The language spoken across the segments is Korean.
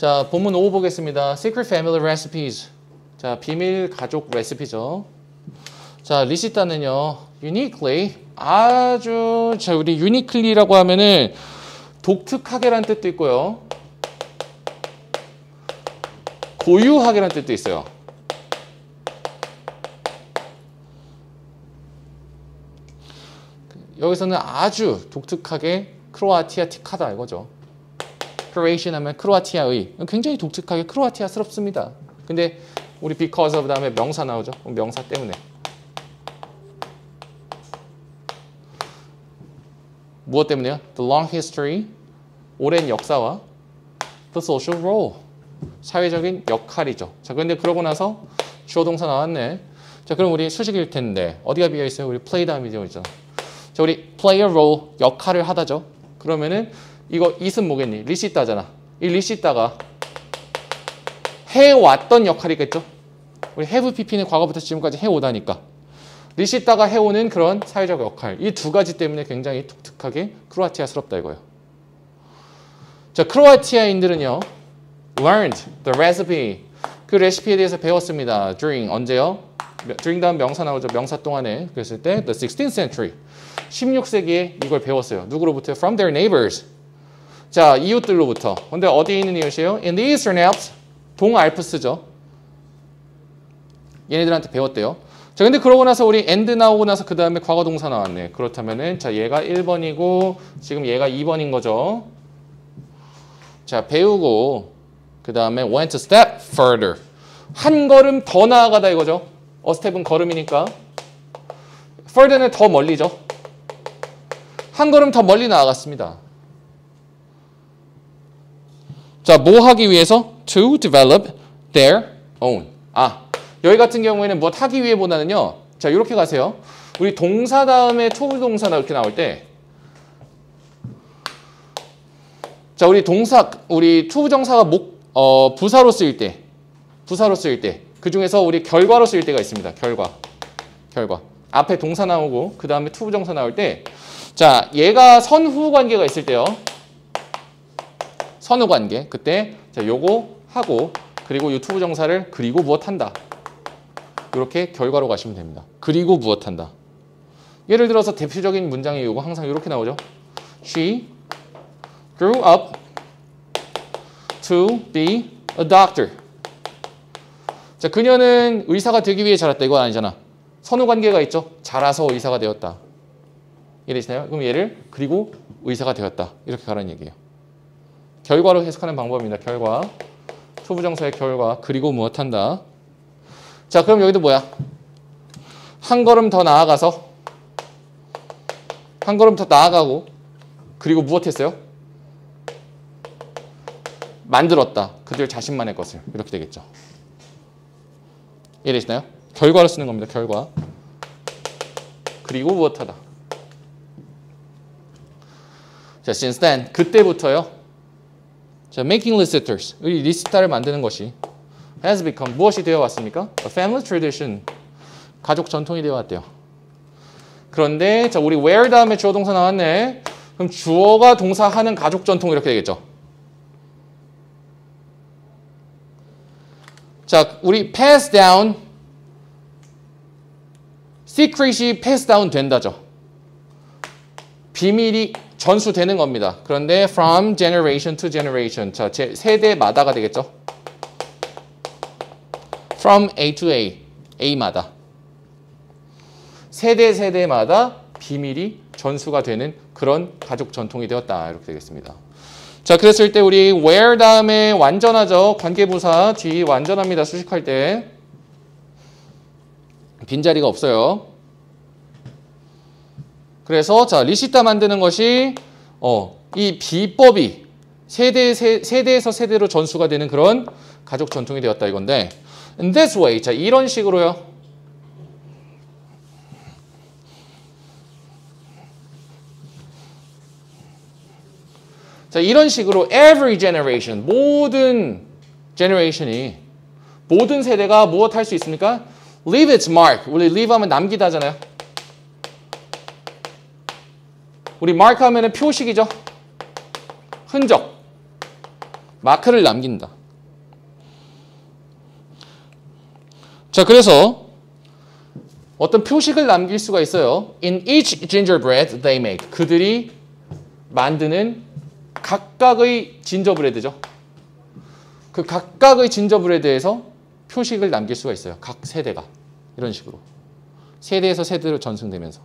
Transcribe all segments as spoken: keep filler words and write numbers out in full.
자, 본문 오 보겠습니다. Secret Family Recipes. 자, 비밀 가족 레시피죠. 자, 리시타는요, uniquely, 아주, 자, 우리 uniquely라고 하면은 독특하게란 뜻도 있고요. 고유하게란 뜻도 있어요. 여기서는 아주 독특하게 크로아티아틱하다 이거죠. 크로에이션 하면 크로아티아의, 굉장히 독특하게 크로아티아스럽습니다. 근데 우리 because of 다음에 명사 나오죠. 명사 때문에. 무엇 때문에요? The long history, 오랜 역사와 the social role, 사회적인 역할이죠. 자, 그런데 그러고 나서 주어 동사 나왔네. 자, 그럼 우리 수식일 텐데 어디가 비어 있어요? 우리 play 다음에 되어 있잖아. 자, 우리 play a role, 역할을 하다죠. 그러면은 이거 it은 뭐겠니? 리시따잖아. 이 리시따가 해왔던 역할이겠죠. 우리 have pp는 과거부터 지금까지 해오다니까. 리시따가 해오는 그런 사회적 역할. 이 두 가지 때문에 굉장히 독특하게 크로아티아스럽다 이거예요. 자, 크로아티아인들은요, learned the recipe. 그 레시피에 대해서 배웠습니다. during, 언제요? during 다음 명사 나오죠. 명사 동안에. 그랬을 때 the sixteenth century. 십육 세기에 이걸 배웠어요. 누구로부터? From their neighbors. 자, 이웃들로부터. 근데 어디에 있는 이웃이에요? In the Eastern Alps. 동알프스죠. 얘네들한테 배웠대요. 자, 근데 그러고 나서 우리 and 나오고 나서 그 다음에 과거 동사 나왔네. 그렇다면은 자, 얘가 일 번이고 지금 얘가 이 번인 거죠. 자, 배우고 그 다음에 went a step further. 한 걸음 더 나아가다 이거죠. a step은 걸음이니까. further는 더 멀리죠. 한 걸음 더 멀리 나아갔습니다. 자, 뭐 하기 위해서? To develop their own. 아, 여기 같은 경우에는 무엇 하기 위해 보다는요. 자, 이렇게 가세요. 우리 동사 다음에 초부동사 이렇게 나올 때, 자, 우리 동사, 우리 초부정사가 목, 어, 부사로 쓰일 때, 부사로 쓰일 때, 그 중에서 우리 결과로 쓰일 때가 있습니다. 결과, 결과. 앞에 동사 나오고 그 다음에 투부정사 나올 때, 자, 얘가 선후 관계가 있을 때요. 선후 관계. 그때 자, 요거 하고 그리고 이 투부정사를 그리고 무엇 한다. 이렇게 결과로 가시면 됩니다. 그리고 무엇 한다. 예를 들어서 대표적인 문장이 요거 항상 이렇게 나오죠. She grew up to be a doctor. 자, 그녀는 의사가 되기 위해 자랐다. 이거 아니잖아. 선후 관계가 있죠. 자라서 의사가 되었다. 이해되시나요? 그럼 얘를 그리고 의사가 되었다. 이렇게 가라는 얘기예요. 결과로 해석하는 방법입니다. 결과. 초부정사의 결과. 그리고 무엇 한다. 자, 그럼 여기도 뭐야? 한 걸음 더 나아가서 한 걸음 더 나아가고 그리고 무엇 했어요? 만들었다. 그들 자신만의 것을. 이렇게 되겠죠. 이해되시나요? 결과로 쓰는 겁니다. 결과. 그리고 무엇 하다. 자, since then, 그때부터요. 자, making reciters, 이 리시타를 만드는 것이 has become, 무엇이 되어 왔습니까? A family tradition, 가족 전통이 되어 왔대요. 그런데 자, 우리 where 다음에 주어 동사 나왔네. 그럼 주어가 동사하는 가족 전통 이렇게 되겠죠. 자, 우리 pass down, secret이 pass down 된다죠. 비밀이 전수되는 겁니다. 그런데 from generation to generation, 자, 제 세대마다가 되겠죠. from A to A, A마다. 세대 세대마다 비밀이 전수가 되는 그런 가족 전통이 되었다. 이렇게 되겠습니다. 자, 그랬을 때 우리 where 다음에 완전하죠. 관계부사 뒤 완전합니다. 수식할 때. 빈자리가 없어요. 그래서 자, 리시타 만드는 것이 어, 이 비법이 세대, 세, 세대에서 세대로 전수가 되는 그런 가족 전통이 되었다 이건데 in this way, 자, 이런 식으로요. 자, 이런 식으로 every generation, 모든 generation이 모든 세대가 무엇 할 수 있습니까? leave its mark. 우리 leave 하면 남기다 하잖아요. 우리 mark 하면은 표식이죠. 흔적. 마크를 남긴다. 자, 그래서 어떤 표식을 남길 수가 있어요. In each gingerbread they make. 그들이 만드는 각각의 진저브레드죠. 그 각각의 진저브레드에서 표식을 남길 수가 있어요. 각 세대가. 이런 식으로. 세대에서 세대로 전승되면서.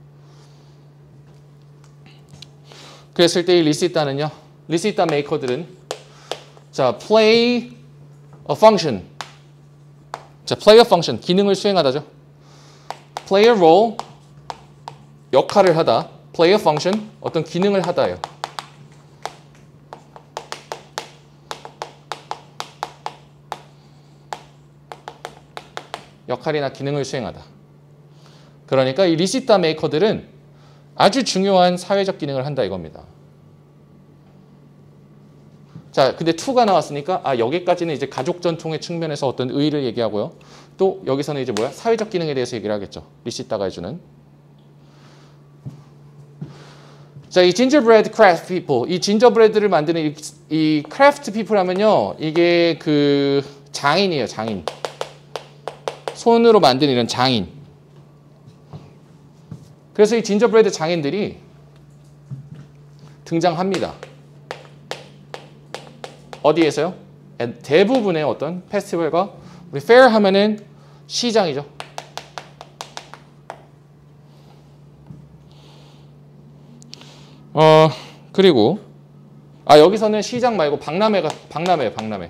그랬을 때 이 리시따는요. 리시따 메이커들은 자, play a function. 자, play a function. 기능을 수행하다죠. play a role. 역할을 하다. play a function. 어떤 기능을 하다예요. 역할이나 기능을 수행하다. 그러니까 이 리시따 메이커들은 아주 중요한 사회적 기능을 한다 이겁니다. 자, 근데 to가 나왔으니까 아 여기까지는 이제 가족 전통의 측면에서 어떤 의의를 얘기하고요. 또 여기서는 이제 뭐야? 사회적 기능에 대해서 얘기를 하겠죠. 리시따가 해주는. 자, 이 gingerbread craft people, 이 진저브레드를 만드는 이, 이 craft people 하면요, 이게 그 장인이에요, 장인. 손으로 만든 이런 장인. 그래서 이 진저브레드 장인들이 등장합니다. 어디에서요? 대부분의 어떤 페스티벌과 우리 페어 하면은 시장이죠. 어 그리고 아 여기서는 시장 말고 박람회가 박람회예요, 박람회.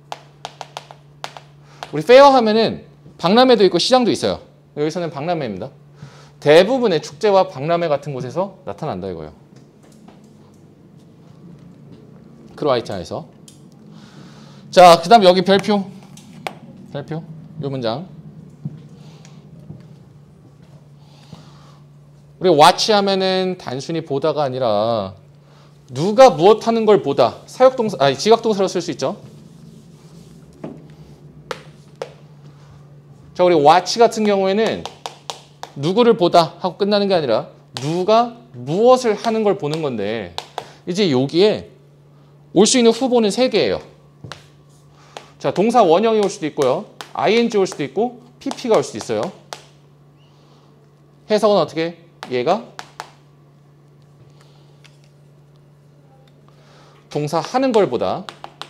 우리 페어 하면은 박람회도 있고 시장도 있어요. 여기서는 박람회입니다. 대부분의 축제와 박람회 같은 곳에서 나타난다 이거예요. 크로아티아에서. 자, 그 다음 여기 별표. 별표. 이 문장. 우리 watch 하면은 단순히 보다가 아니라 누가 무엇 하는 걸 보다. 사역동사, 아니 지각동사로 쓸 수 있죠. 자, 우리 watch 같은 경우에는 누구를 보다 하고 끝나는 게 아니라 누가 무엇을 하는 걸 보는 건데 이제 여기에 올 수 있는 후보는 세 개예요. 자, 동사 원형이 올 수도 있고요. 아이엔지 올 수도 있고 피피가 올 수도 있어요. 해석은 어떻게? 얘가 동사 하는 걸 보다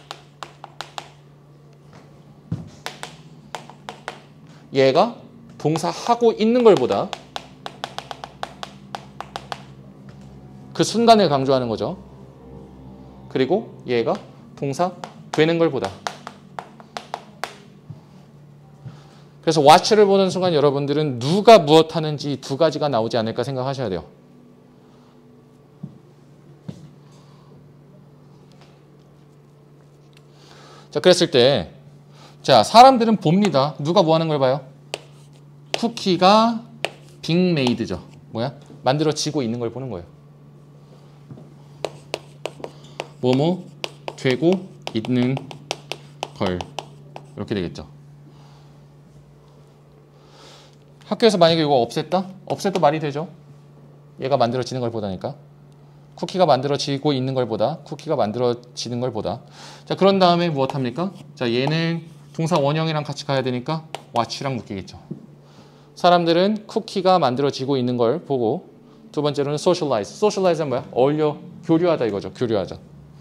얘가 동사 하고 있는 걸 보다 그 순간을 강조하는 거죠. 그리고 얘가 동사 되는 걸 보다. 그래서 watch를 보는 순간 여러분들은 누가 무엇 하는지 두 가지가 나오지 않을까 생각하셔야 돼요. 자, 그랬을 때 자, 사람들은 봅니다. 누가 뭐 하는 걸 봐요? 쿠키가 being made죠. 뭐야? 만들어지고 있는 걸 보는 거예요. 뭐뭐 되고 있는 걸. 이렇게 되겠죠. 학교에서 만약에 이거 없앴다? 없애도 말이 되죠. 얘가 만들어지는 걸 보다니까. 쿠키가 만들어지고 있는 걸 보다. 쿠키가 만들어지는 걸 보다. 자, 그런 다음에 무엇 합니까? 자, 얘는 동사 원형이랑 같이 가야 되니까 watch랑 묶이겠죠. 사람들은 쿠키가 만들어지고 있는 걸 보고 두 번째로는 socialize. socialize는 뭐야? 어울려, 교류하다 이거죠. 교류하자.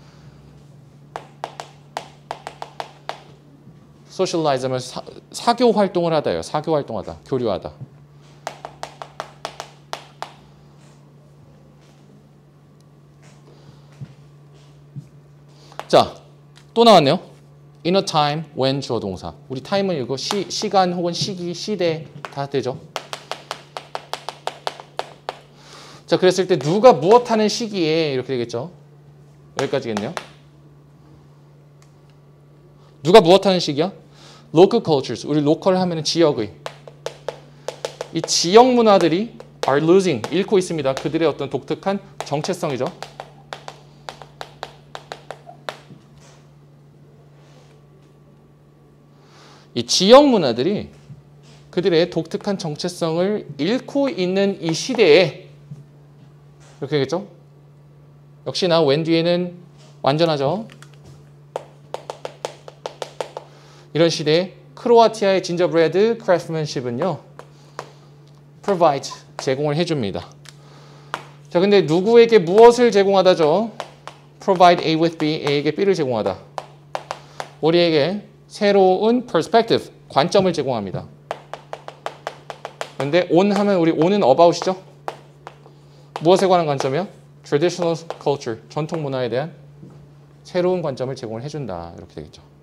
socialize면 사, 사교 활동을 하다예요. 사교 활동하다. 교류하다. 자, 또 나왔네요. In a time when 주어 동사. 우리 time은 이거 시, 시간 혹은 시기, 시대 다 되죠. 자, 그랬을 때 누가 무엇 하는 시기에 이렇게 되겠죠. 여기까지겠네요. 누가 무엇 하는 시기야? Local cultures. 우리 로컬 하면 지역의. 이 지역 문화들이 are losing. 잃고 있습니다. 그들의 어떤 독특한 정체성이죠. 이 지역 문화들이 그들의 독특한 정체성을 잃고 있는 이 시대에 이렇게 되겠죠? 역시나 when 뒤에는 완전하죠. 이런 시대에 크로아티아의 진저브레드 크래프트맨십은요. provide, 제공을 해줍니다. 자, 근데 누구에게 무엇을 제공하다죠? provide A with B, A에게 B를 제공하다. 우리에게 새로운 perspective, 관점을 제공합니다. 근데 on 하면 우리 on은 about이죠? 무엇에 관한 관점이요? traditional culture, 전통 문화에 대한 새로운 관점을 제공을 해준다. 이렇게 되겠죠.